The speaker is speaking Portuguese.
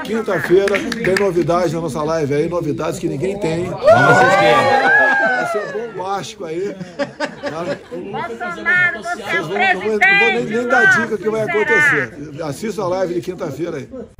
Quinta-feira tem novidades na nossa live aí, novidades que ninguém tem. Vai ser bombástico aí. Bolsonaro, você é o Não vou nem dar dica que vai acontecer. Assista a live de quinta-feira aí.